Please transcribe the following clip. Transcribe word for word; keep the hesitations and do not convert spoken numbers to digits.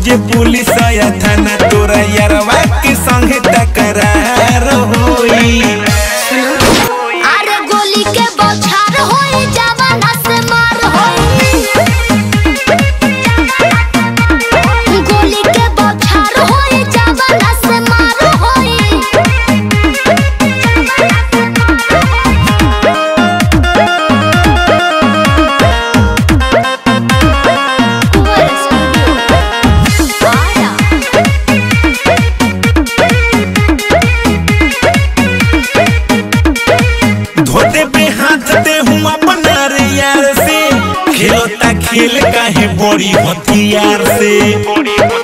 खोजे पुलिस या थाना तोरा यारवा के संगे टकरार होई। अरे गोली के बौछार होई जवाना से मार होई। गोली के बौछार होई जवाना से मार होई। धोते पे हाथ दे हूँ अपना रे यार से, खेलता खेल काहे बड़ी हथियार से।